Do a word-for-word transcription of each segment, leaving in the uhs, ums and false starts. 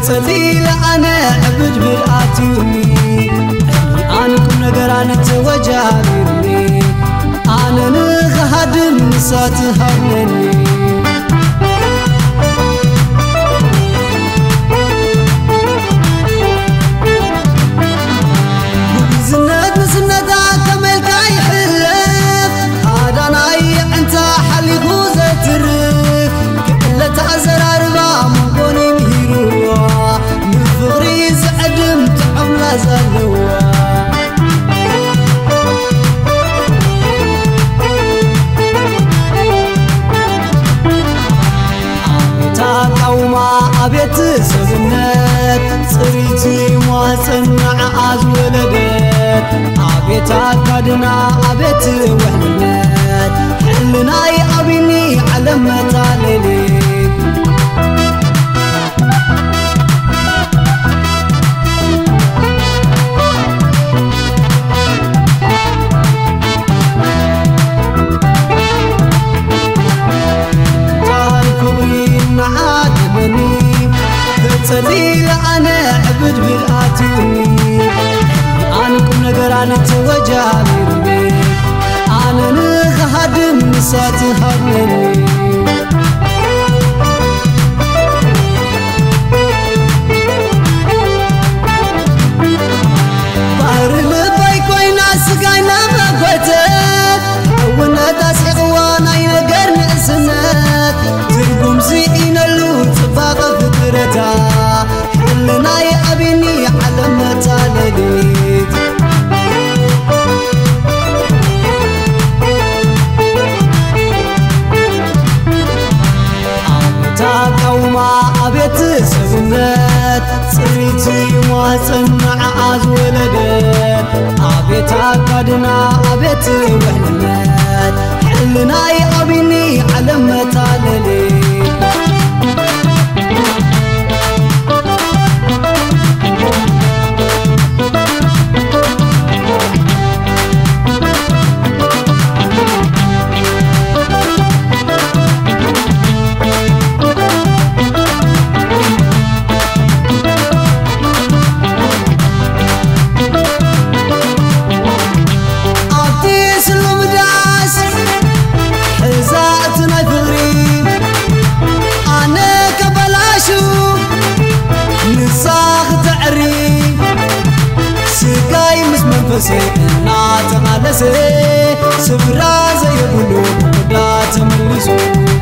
كتصلي أنا عبد بالآتيني أنكم نجران توجهني أنا نخدم ساتهنني زنات زنات كمل كاي حلف هذا ناي أنت حلي غوزة ترف كل تعزر أربع مبوني مهيروا من فغري زعدم تعمل زلوا أبيت سبنات صريتي وصنع عز ولدت أبيت أكادنا أبيت وحنات حلنا يا أبيني على متعللي صلي أنا عبد بالآتيني أنكم نجران توجهني أنا نخدم ساتهنني بحر لبي كوينا سقينا مقوتت حونا تاسع وانا ينقر نقسنات ترقم زيئين اللو تباق فكرتها حلنا يا أبيني على متعلليت أبيت قوما أبيت سبنات صريتي وصنع عز ولدت أبيت أكادنا أبيت وحنات حلنا يا أبيني على متعلليت سيدنا تملسي سفرا زي بلوك ودا تملسو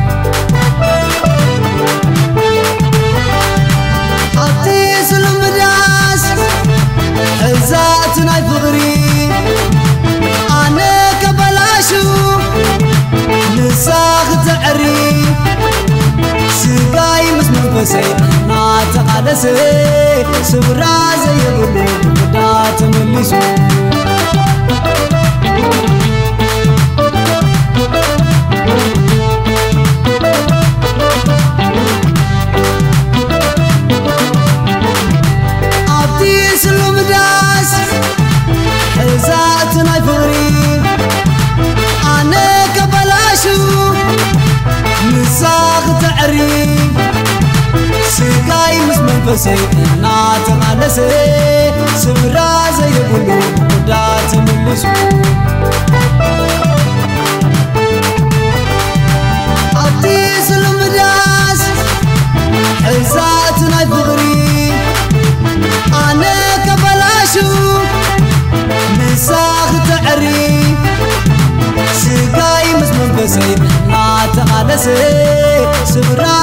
عطي سلم داس حزاتنا فغري أنا كبلاشو نساخ تعري سقاي مسمن فسيدنا تملسي سفرا زي بلوك ودا تملسو سيدنا تملسي سفرا زي بلوك ودا تملسو عطي سلم داس حزاتنا فغري أنا كبلاشو نساخ تعري سقاي مسمن سيدنا تملسي سفرا